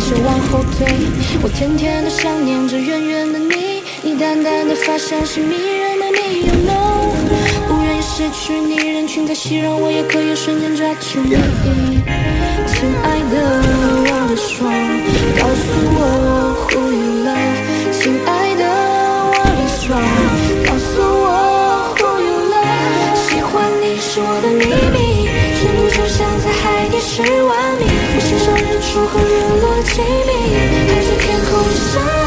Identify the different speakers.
Speaker 1: 始往后退。我天天的想念着远远的你，你淡淡的发香是迷人的你 ，You know， 不愿意失去你，人群太熙攘，我也可以瞬间抓住你。亲爱的，我的双，告诉我 who you love。亲爱的，我的双，告诉我 who you love。喜欢你是我的秘密，深度就像在海底10万米，我欣赏日出和日落的静谧，还是天空的声音。